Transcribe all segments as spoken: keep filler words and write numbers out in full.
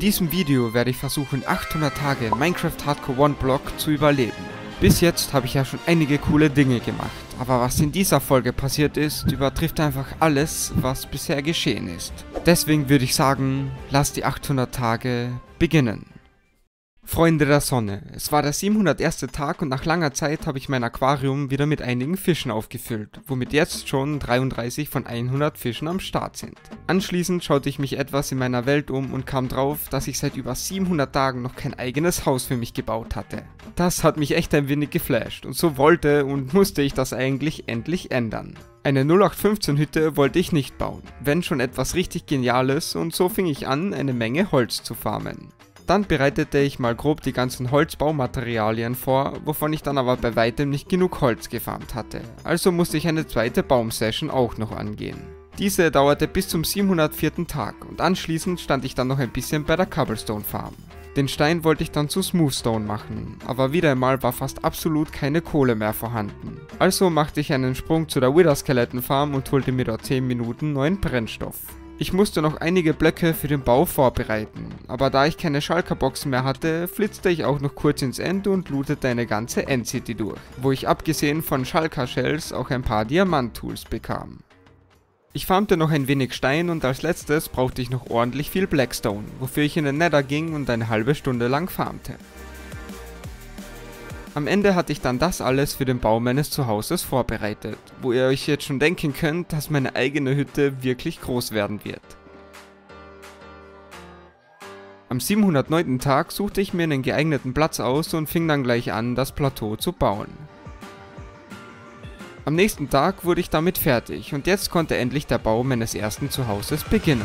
diesem Video werde ich versuchen, achthundert Tage Minecraft Hardcore One Block zu überleben. Bis jetzt habe ich ja schon einige coole Dinge gemacht, aber was in dieser Folge passiert ist, übertrifft einfach alles, was bisher geschehen ist. Deswegen würde ich sagen, lasst die achthundert Tage beginnen. Freunde der Sonne, es war der siebenhunderterste Tag und nach langer Zeit habe ich mein Aquarium wieder mit einigen Fischen aufgefüllt, womit jetzt schon dreiunddreißig von hundert Fischen am Start sind. Anschließend schaute ich mich etwas in meiner Welt um und kam drauf, dass ich seit über siebenhundert Tagen noch kein eigenes Haus für mich gebaut hatte. Das hat mich echt ein wenig geflasht und so wollte und musste ich das eigentlich endlich ändern. Eine null acht fünfzehn Hütte wollte ich nicht bauen, wenn schon etwas richtig Geniales, und so fing ich an, eine Menge Holz zu farmen. Dann bereitete ich mal grob die ganzen Holzbaumaterialien vor, wovon ich dann aber bei weitem nicht genug Holz gefarmt hatte. Also musste ich eine zweite Baumsession auch noch angehen. Diese dauerte bis zum siebenhundertvierten Tag und anschließend stand ich dann noch ein bisschen bei der Cobblestone Farm. Den Stein wollte ich dann zu Smoothstone machen, aber wieder einmal war fast absolut keine Kohle mehr vorhanden. Also machte ich einen Sprung zu der Wither Skeleton Farm und holte mir dort zehn Minuten neuen Brennstoff. Ich musste noch einige Blöcke für den Bau vorbereiten, aber da ich keine Shulker-Boxen mehr hatte, flitzte ich auch noch kurz ins End und lootete eine ganze End-City durch, wo ich abgesehen von Shulker-Shells auch ein paar Diamant-Tools bekam. Ich farmte noch ein wenig Stein und als letztes brauchte ich noch ordentlich viel Blackstone, wofür ich in den Nether ging und eine halbe Stunde lang farmte. Am Ende hatte ich dann das alles für den Bau meines Zuhauses vorbereitet, wo ihr euch jetzt schon denken könnt, dass meine eigene Hütte wirklich groß werden wird. Am siebenhundertneunten Tag suchte ich mir einen geeigneten Platz aus und fing dann gleich an, das Plateau zu bauen. Am nächsten Tag wurde ich damit fertig und jetzt konnte endlich der Bau meines ersten Zuhauses beginnen.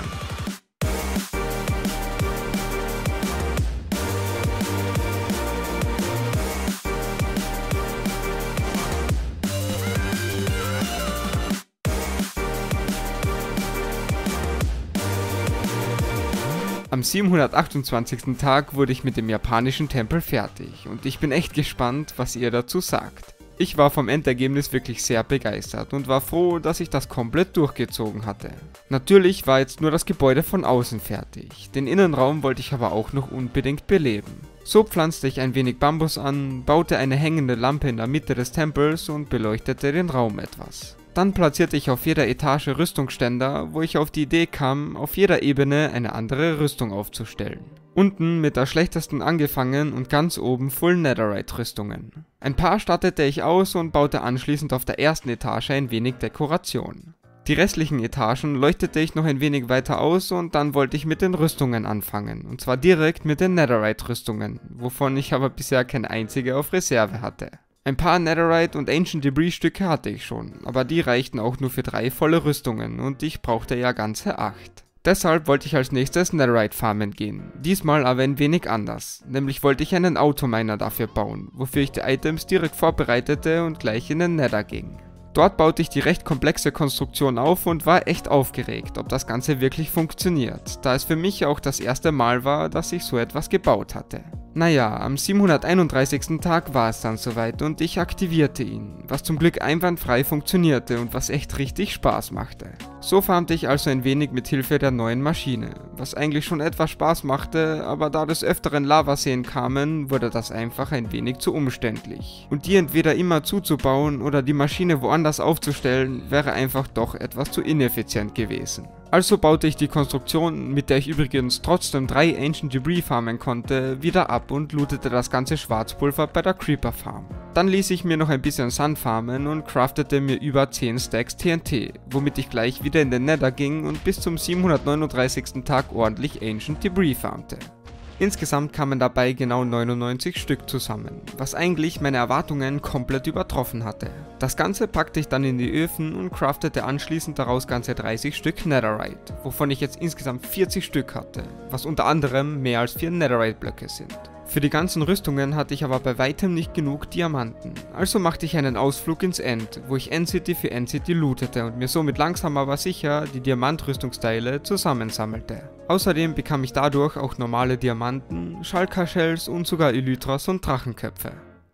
Am siebenhundertachtundzwanzigsten Tag wurde ich mit dem japanischen Tempel fertig und ich bin echt gespannt, was ihr dazu sagt. Ich war vom Endergebnis wirklich sehr begeistert und war froh, dass ich das komplett durchgezogen hatte. Natürlich war jetzt nur das Gebäude von außen fertig, den Innenraum wollte ich aber auch noch unbedingt beleben. So pflanzte ich ein wenig Bambus an, baute eine hängende Lampe in der Mitte des Tempels und beleuchtete den Raum etwas. Dann platzierte ich auf jeder Etage Rüstungsständer, wo ich auf die Idee kam, auf jeder Ebene eine andere Rüstung aufzustellen. Unten mit der schlechtesten angefangen und ganz oben Full Netherite Rüstungen. Ein paar stattete ich aus und baute anschließend auf der ersten Etage ein wenig Dekoration. Die restlichen Etagen leuchtete ich noch ein wenig weiter aus und dann wollte ich mit den Rüstungen anfangen, und zwar direkt mit den Netherite Rüstungen, wovon ich aber bisher keine einzige auf Reserve hatte. Ein paar Netherite und Ancient Debris Stücke hatte ich schon, aber die reichten auch nur für drei volle Rüstungen und ich brauchte ja ganze acht. Deshalb wollte ich als nächstes Netherite farmen gehen, diesmal aber ein wenig anders, nämlich wollte ich einen Autominer dafür bauen, wofür ich die Items direkt vorbereitete und gleich in den Nether ging. Dort baute ich die recht komplexe Konstruktion auf und war echt aufgeregt, ob das Ganze wirklich funktioniert, da es für mich auch das erste Mal war, dass ich so etwas gebaut hatte. Naja, am siebenhunderteinunddreißigsten Tag war es dann soweit und ich aktivierte ihn, was zum Glück einwandfrei funktionierte und was echt richtig Spaß machte. So farmte ich also ein wenig mit Hilfe der neuen Maschine, was eigentlich schon etwas Spaß machte, aber da des öfteren Lavaseen kamen, wurde das einfach ein wenig zu umständlich. Und die entweder immer zuzubauen oder die Maschine woanders aufzustellen, wäre einfach doch etwas zu ineffizient gewesen. Also baute ich die Konstruktion, mit der ich übrigens trotzdem drei Ancient Debris farmen konnte, wieder ab und lootete das ganze Schwarzpulver bei der Creeper Farm. Dann ließ ich mir noch ein bisschen Sand farmen und craftete mir über zehn Stacks T N T, womit ich gleich wieder in den Nether ging und bis zum siebenhundertneununddreißigsten Tag ordentlich Ancient Debris farmte. Insgesamt kamen dabei genau neunundneunzig Stück zusammen, was eigentlich meine Erwartungen komplett übertroffen hatte. Das Ganze packte ich dann in die Öfen und craftete anschließend daraus ganze dreißig Stück Netherite, wovon ich jetzt insgesamt vierzig Stück hatte, was unter anderem mehr als vier Netherite Blöcke sind. Für die ganzen Rüstungen hatte ich aber bei weitem nicht genug Diamanten, also machte ich einen Ausflug ins End, wo ich End-City für End-City lootete und mir somit langsam aber sicher die Diamantrüstungsteile zusammensammelte. Außerdem bekam ich dadurch auch normale Diamanten, Shulker Shells und sogar Elytras und Drachenköpfe.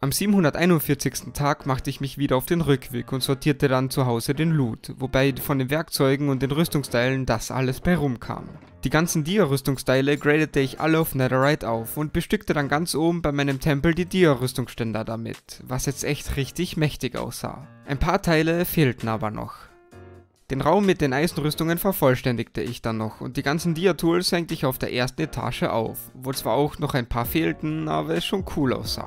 Am siebenhunderteinundvierzigsten Tag machte ich mich wieder auf den Rückweg und sortierte dann zu Hause den Loot, wobei von den Werkzeugen und den Rüstungsteilen das alles bei rumkam. Die ganzen Dia-Rüstungsteile gradete ich alle auf Netherite auf und bestückte dann ganz oben bei meinem Tempel die Dia-Rüstungsständer damit, was jetzt echt richtig mächtig aussah. Ein paar Teile fehlten aber noch. Den Raum mit den Eisenrüstungen vervollständigte ich dann noch und die ganzen Dia-Tools hängte ich auf der ersten Etage auf, wo zwar auch noch ein paar fehlten, aber es schon cool aussah.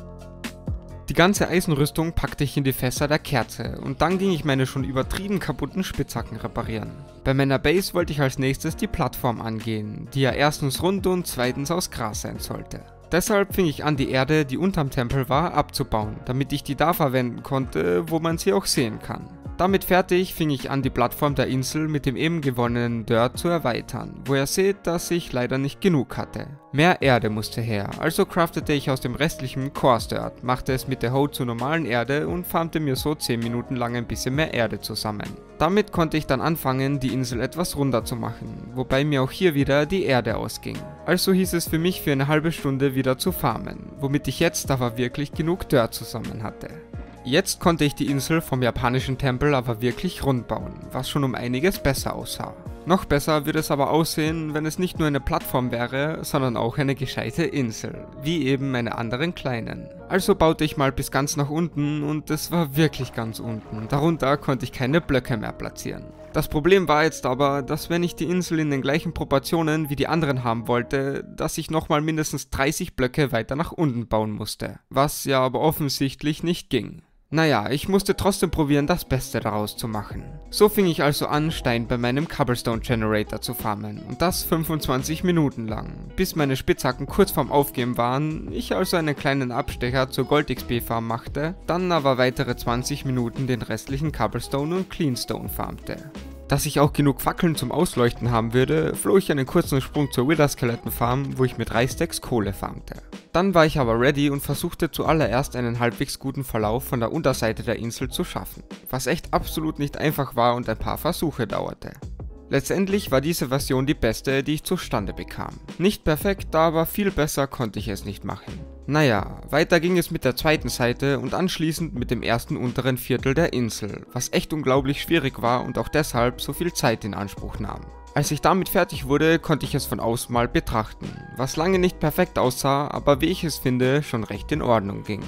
Die ganze Eisenrüstung packte ich in die Fässer der Kerze und dann ging ich meine schon übertrieben kaputten Spitzhacken reparieren. Bei meiner Base wollte ich als nächstes die Plattform angehen, die ja erstens rund und zweitens aus Gras sein sollte. Deshalb fing ich an, die Erde, die unterm Tempel war, abzubauen, damit ich die da verwenden konnte, wo man sie auch sehen kann. Damit fertig fing ich an, die Plattform der Insel mit dem eben gewonnenen Dirt zu erweitern, wo ihr seht, dass ich leider nicht genug hatte. Mehr Erde musste her, also craftete ich aus dem restlichen Coarse Dirt, machte es mit der Hoe zur normalen Erde und farmte mir so zehn Minuten lang ein bisschen mehr Erde zusammen. Damit konnte ich dann anfangen, die Insel etwas runder zu machen, wobei mir auch hier wieder die Erde ausging. Also hieß es für mich, für eine halbe Stunde wieder zu farmen, womit ich jetzt aber wirklich genug Dirt zusammen hatte. Jetzt konnte ich die Insel vom japanischen Tempel aber wirklich rund bauen, was schon um einiges besser aussah. Noch besser würde es aber aussehen, wenn es nicht nur eine Plattform wäre, sondern auch eine gescheite Insel, wie eben meine anderen kleinen. Also baute ich mal bis ganz nach unten und es war wirklich ganz unten, darunter konnte ich keine Blöcke mehr platzieren. Das Problem war jetzt aber, dass wenn ich die Insel in den gleichen Proportionen wie die anderen haben wollte, dass ich nochmal mindestens dreißig Blöcke weiter nach unten bauen musste, was ja aber offensichtlich nicht ging. Naja, ich musste trotzdem probieren, das Beste daraus zu machen. So fing ich also an, Stein bei meinem Cobblestone Generator zu farmen und das fünfundzwanzig Minuten lang, bis meine Spitzhacken kurz vorm Aufgeben waren, ich also einen kleinen Abstecher zur Gold-X P-Farm machte, dann aber weitere zwanzig Minuten den restlichen Cobblestone und Cleanstone farmte. Dass ich auch genug Fackeln zum Ausleuchten haben würde, floh ich einen kurzen Sprung zur Wither Skeleton Farm, wo ich mit drei Stacks Kohle farmte. Dann war ich aber ready und versuchte zuallererst einen halbwegs guten Verlauf von der Unterseite der Insel zu schaffen, was echt absolut nicht einfach war und ein paar Versuche dauerte. Letztendlich war diese Version die beste, die ich zustande bekam. Nicht perfekt, aber viel besser konnte ich es nicht machen. Naja, weiter ging es mit der zweiten Seite und anschließend mit dem ersten unteren Viertel der Insel, was echt unglaublich schwierig war und auch deshalb so viel Zeit in Anspruch nahm. Als ich damit fertig wurde, konnte ich es von außen mal betrachten, was lange nicht perfekt aussah, aber wie ich es finde, schon recht in Ordnung ging.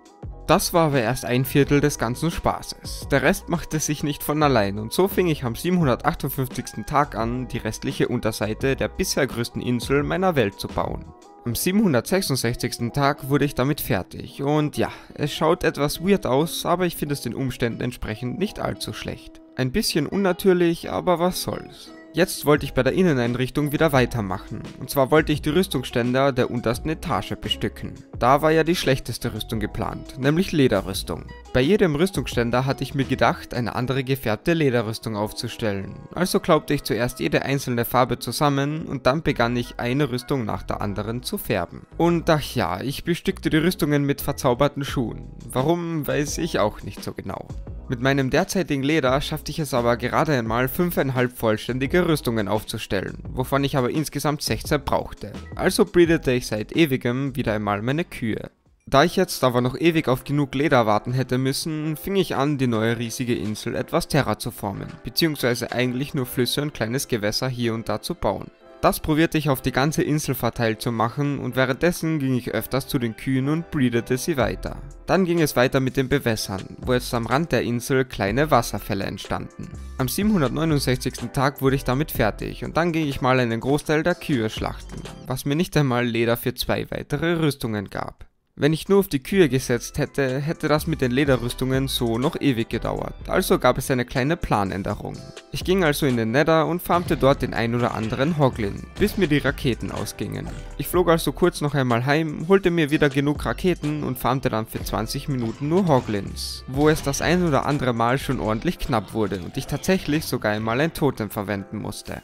Das war aber erst ein Viertel des ganzen Spaßes. Der Rest machte sich nicht von allein und so fing ich am siebenhundertachtundfünfzigsten Tag an, die restliche Unterseite der bisher größten Insel meiner Welt zu bauen. Am siebenhundertsechsundsechzigsten Tag wurde ich damit fertig und ja, es schaut etwas weird aus, aber ich finde es den Umständen entsprechend nicht allzu schlecht. Ein bisschen unnatürlich, aber was soll's. Jetzt wollte ich bei der Inneneinrichtung wieder weitermachen, und zwar wollte ich die Rüstungsständer der untersten Etage bestücken. Da war ja die schlechteste Rüstung geplant, nämlich Lederrüstung. Bei jedem Rüstungsständer hatte ich mir gedacht, eine andere gefärbte Lederrüstung aufzustellen, also klaubte ich zuerst jede einzelne Farbe zusammen und dann begann ich eine Rüstung nach der anderen zu färben. Und ach ja, ich bestückte die Rüstungen mit verzauberten Schuhen. Warum, weiß ich auch nicht so genau. Mit meinem derzeitigen Leder schaffte ich es aber gerade einmal fünfeinhalb vollständige Rüstungen aufzustellen, wovon ich aber insgesamt sechzehn brauchte. Also breedete ich seit ewigem wieder einmal meine Kühe. Da ich jetzt aber noch ewig auf genug Leder warten hätte müssen, fing ich an, die neue riesige Insel etwas terraformen, beziehungsweise eigentlich nur Flüsse und kleines Gewässer hier und da zu bauen. Das probierte ich auf die ganze Insel verteilt zu machen und währenddessen ging ich öfters zu den Kühen und breedete sie weiter. Dann ging es weiter mit dem Bewässern, wo jetzt am Rand der Insel kleine Wasserfälle entstanden. Am siebenhundertneunundsechzigsten Tag wurde ich damit fertig und dann ging ich mal einen Großteil der Kühe schlachten, was mir nicht einmal Leder für zwei weitere Rüstungen gab. Wenn ich nur auf die Kühe gesetzt hätte, hätte das mit den Lederrüstungen so noch ewig gedauert, also gab es eine kleine Planänderung. Ich ging also in den Nether und farmte dort den ein oder anderen Hoglin, bis mir die Raketen ausgingen. Ich flog also kurz noch einmal heim, holte mir wieder genug Raketen und farmte dann für zwanzig Minuten nur Hoglins, wo es das ein oder andere Mal schon ordentlich knapp wurde und ich tatsächlich sogar einmal ein Totem verwenden musste.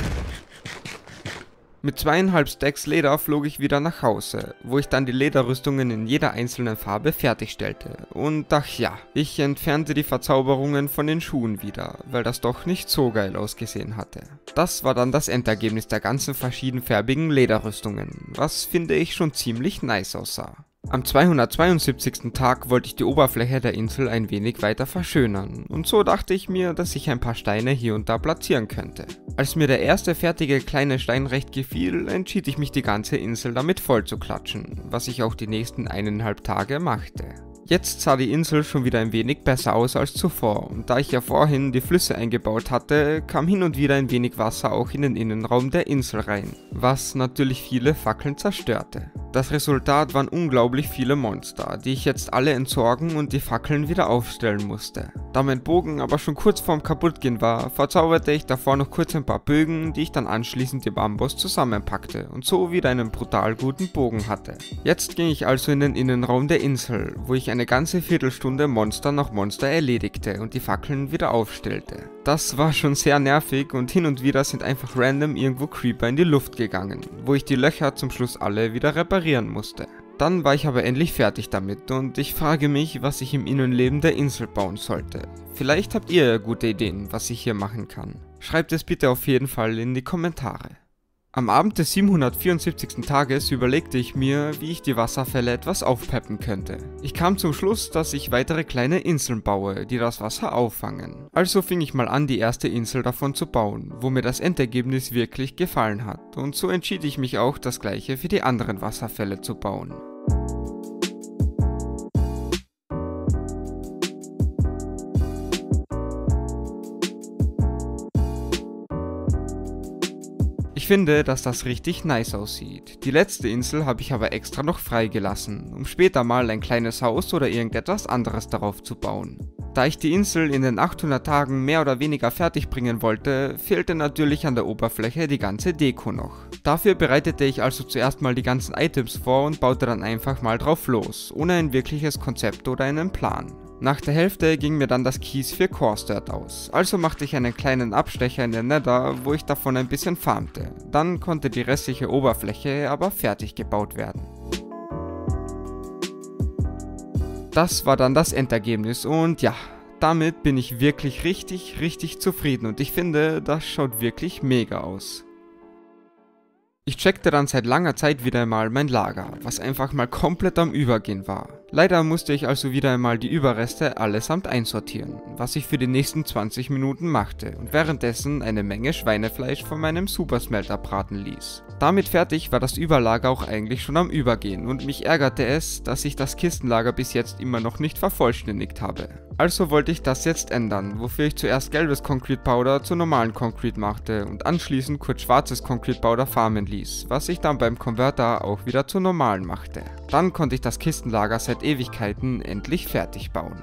Mit zweieinhalb Stacks Leder flog ich wieder nach Hause, wo ich dann die Lederrüstungen in jeder einzelnen Farbe fertigstellte. Und ach ja, ich entfernte die Verzauberungen von den Schuhen wieder, weil das doch nicht so geil ausgesehen hatte. Das war dann das Endergebnis der ganzen verschiedenfarbigen Lederrüstungen, was finde ich schon ziemlich nice aussah. Am zweihundertzweiundsiebzigsten Tag wollte ich die Oberfläche der Insel ein wenig weiter verschönern und so dachte ich mir, dass ich ein paar Steine hier und da platzieren könnte. Als mir der erste fertige kleine Stein recht gefiel, entschied ich mich die ganze Insel damit voll zu klatschen, was ich auch die nächsten eineinhalb Tage machte. Jetzt sah die Insel schon wieder ein wenig besser aus als zuvor und da ich ja vorhin die Flüsse eingebaut hatte, kam hin und wieder ein wenig Wasser auch in den Innenraum der Insel rein, was natürlich viele Fackeln zerstörte. Das Resultat waren unglaublich viele Monster, die ich jetzt alle entsorgen und die Fackeln wieder aufstellen musste. Da mein Bogen aber schon kurz vorm Kaputtgehen war, verzauberte ich davor noch kurz ein paar Bögen, die ich dann anschließend im Amboss zusammenpackte und so wieder einen brutal guten Bogen hatte. Jetzt ging ich also in den Innenraum der Insel, wo ich eine ganze Viertelstunde Monster nach Monster erledigte und die Fackeln wieder aufstellte. Das war schon sehr nervig und hin und wieder sind einfach random irgendwo Creeper in die Luft gegangen, wo ich die Löcher zum Schluss alle wieder reparieren musste. Dann war ich aber endlich fertig damit und ich frage mich, was ich im Innenleben der Insel bauen sollte. Vielleicht habt ihr gute Ideen, was ich hier machen kann. Schreibt es bitte auf jeden Fall in die Kommentare. Am Abend des siebenhundertvierundsiebzigsten Tages überlegte ich mir, wie ich die Wasserfälle etwas aufpeppen könnte. Ich kam zum Schluss, dass ich weitere kleine Inseln baue, die das Wasser auffangen. Also fing ich mal an, die erste Insel davon zu bauen, wo mir das Endergebnis wirklich gefallen hat. Und so entschied ich mich auch, das gleiche für die anderen Wasserfälle zu bauen. Ich finde, dass das richtig nice aussieht. Die letzte Insel habe ich aber extra noch freigelassen, um später mal ein kleines Haus oder irgendetwas anderes darauf zu bauen. Da ich die Insel in den achthundert Tagen mehr oder weniger fertig bringen wollte, fehlte natürlich an der Oberfläche die ganze Deko noch. Dafür bereitete ich also zuerst mal die ganzen Items vor und baute dann einfach mal drauf los, ohne ein wirkliches Konzept oder einen Plan. Nach der Hälfte ging mir dann das Kies für Coarse Dirt aus, also machte ich einen kleinen Abstecher in den Nether, wo ich davon ein bisschen farmte. Dann konnte die restliche Oberfläche aber fertig gebaut werden. Das war dann das Endergebnis und ja, damit bin ich wirklich richtig, richtig zufrieden und ich finde, das schaut wirklich mega aus. Ich checkte dann seit langer Zeit wieder einmal mein Lager, was einfach mal komplett am Übergehen war. Leider musste ich also wieder einmal die Überreste allesamt einsortieren, was ich für die nächsten zwanzig Minuten machte und währenddessen eine Menge Schweinefleisch von meinem Supersmelter braten ließ. Damit fertig war das Überlager auch eigentlich schon am Übergehen und mich ärgerte es, dass ich das Kistenlager bis jetzt immer noch nicht vervollständigt habe. Also wollte ich das jetzt ändern, wofür ich zuerst gelbes Concrete Powder zu normalen Concrete machte und anschließend kurz schwarzes Concrete Powder farmen ließ, was ich dann beim Converter auch wieder zu normalen machte. Dann konnte ich das Kistenlager seit Ewigkeiten endlich fertig bauen.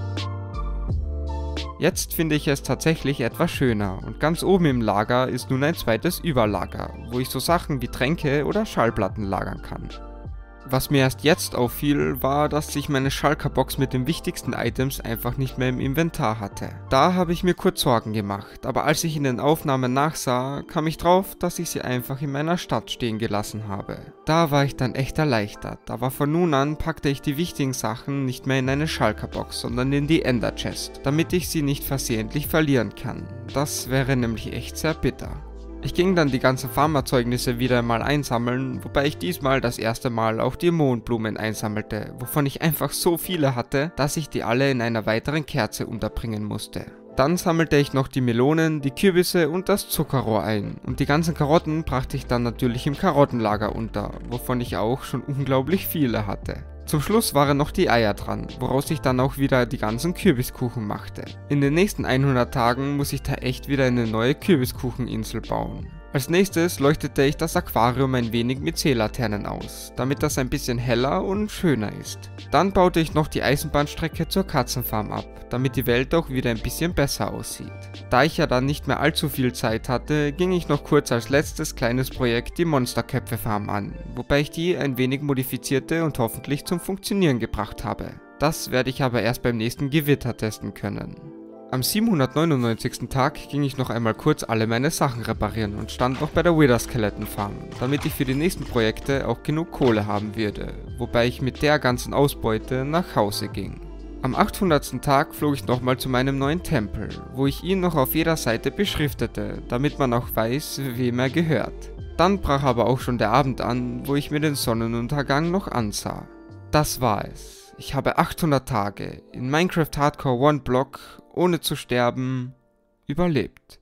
Jetzt finde ich es tatsächlich etwas schöner und ganz oben im Lager ist nun ein zweites Überlager, wo ich so Sachen wie Tränke oder Schallplatten lagern kann. Was mir erst jetzt auffiel, war, dass ich meine Shulker-Box mit den wichtigsten Items einfach nicht mehr im Inventar hatte. Da habe ich mir kurz Sorgen gemacht, aber als ich in den Aufnahmen nachsah, kam ich drauf, dass ich sie einfach in meiner Stadt stehen gelassen habe. Da war ich dann echt erleichtert, aber von nun an packte ich die wichtigen Sachen nicht mehr in eine Shulker-Box, sondern in die Ender Chest, damit ich sie nicht versehentlich verlieren kann. Das wäre nämlich echt sehr bitter. Ich ging dann die ganzen Farmerzeugnisse wieder einmal einsammeln, wobei ich diesmal das erste Mal auch die Mondblumen einsammelte, wovon ich einfach so viele hatte, dass ich die alle in einer weiteren Kerze unterbringen musste. Dann sammelte ich noch die Melonen, die Kürbisse und das Zuckerrohr ein und die ganzen Karotten brachte ich dann natürlich im Karottenlager unter, wovon ich auch schon unglaublich viele hatte. Zum Schluss waren noch die Eier dran, woraus ich dann auch wieder die ganzen Kürbiskuchen machte. In den nächsten hundert Tagen muss ich da echt wieder eine neue Kürbiskucheninsel bauen. Als nächstes leuchtete ich das Aquarium ein wenig mit Seelaternen aus, damit das ein bisschen heller und schöner ist. Dann baute ich noch die Eisenbahnstrecke zur Katzenfarm ab, damit die Welt auch wieder ein bisschen besser aussieht. Da ich ja dann nicht mehr allzu viel Zeit hatte, ging ich noch kurz als letztes kleines Projekt die Monsterköpfe-Farm an, wobei ich die ein wenig modifizierte und hoffentlich zum Funktionieren gebracht habe. Das werde ich aber erst beim nächsten Gewitter testen können. Am siebenhundertneunundneunzigsten Tag ging ich noch einmal kurz alle meine Sachen reparieren und stand noch bei der Wither Skeleton Farm, damit ich für die nächsten Projekte auch genug Kohle haben würde, wobei ich mit der ganzen Ausbeute nach Hause ging. Am achthundertsten Tag flog ich nochmal zu meinem neuen Tempel, wo ich ihn noch auf jeder Seite beschriftete, damit man auch weiß, wem er gehört. Dann brach aber auch schon der Abend an, wo ich mir den Sonnenuntergang noch ansah. Das war es. Ich habe achthundert Tage in Minecraft Hardcore One Block, ohne zu sterben, überlebt.